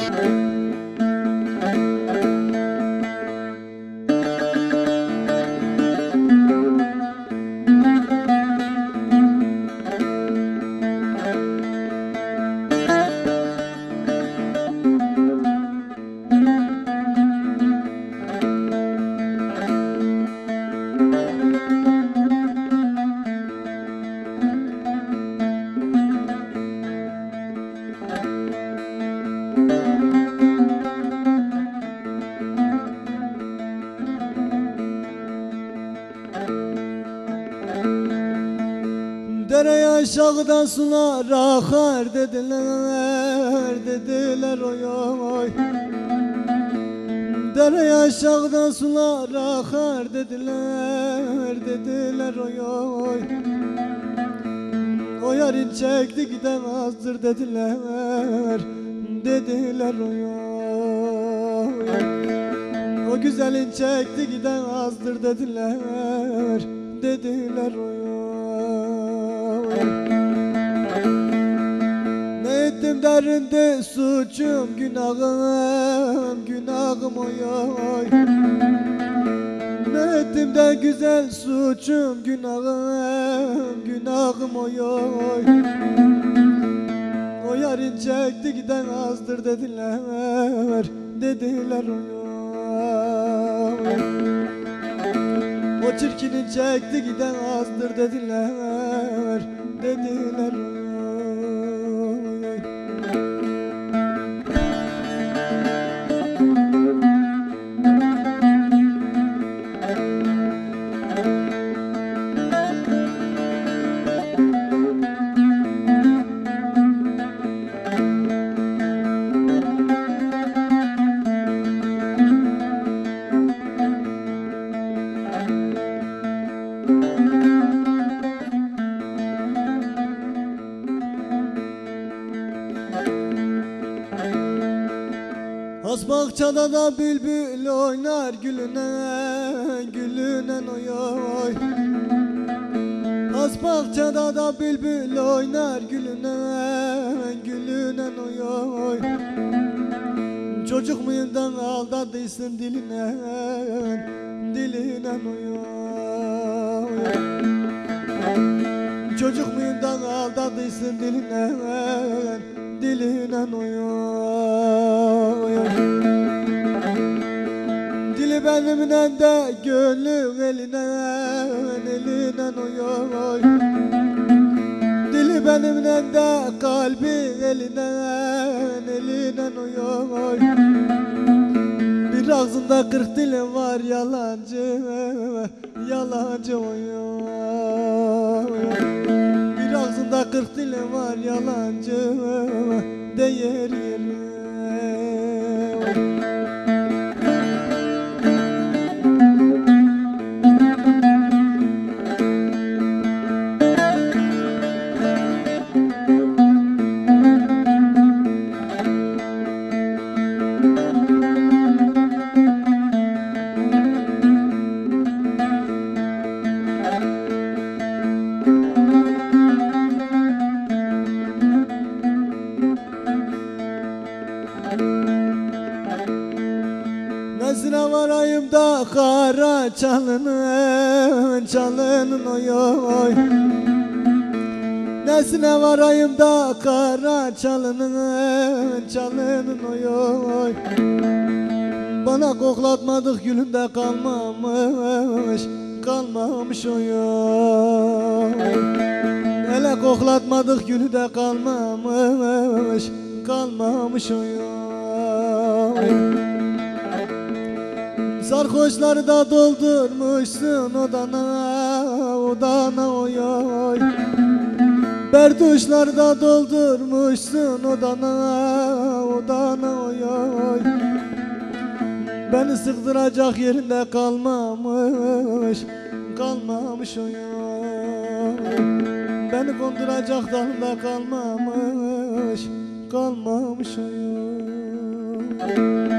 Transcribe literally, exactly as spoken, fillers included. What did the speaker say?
Dereye aşağıdan sular akar dediler, dediler oy oy. Dereye aşağıdan sular akar dediler, dediler oy oy. O yarın çekti giden azdır dediler, dediler oy oy. O güzelin çekti giden azdır dediler, dediler oy oy. Ne ettim derinde suçum, günahım, günahım oy oy. Ne ettim de güzel suçum, günahım, günahım oy oy. O yarın çekti giden azdır dediler, dediler oy oy. O çirkinin çekti giden azdır dediler, dediler oy. Has bahçada da bülbül oynar gülüne, gülüne oy oy. Has bahçada da bülbül oynar gülüne, gülüne oy oy. Çocuk muyundan aldadıysın diline, diline oy oy. Çocuk muyundan aldadıysın diline, diline oy oy. Dili benimle de gönlü eline, eline oy oy. Dili benimle de kalbi eline, eline oy oy. Bir ağzında kırk dili var yalancı, yalancı oy oy. Bir ağzında kırk dili var yalancı, değer yeri. Nesine varayım da kara çalının, çalının oy oy. Nesine varayım da kara çalının, çalının oy oy. Bana koklatmadık gülünde kalmamış, kalmamış oy oy. Hele koklatmadık gülünde kalmamış, kalmamış oy oy. Sarhoşları da doldurmuşsun odana, odana oy oy. Berduşları da doldurmuşsun odana, odana oy oy. Beni sıktıracak yerinde kalmamış, kalmamış oy oy. Beni konduracak dalında kalmamış, kalmamış oy oy.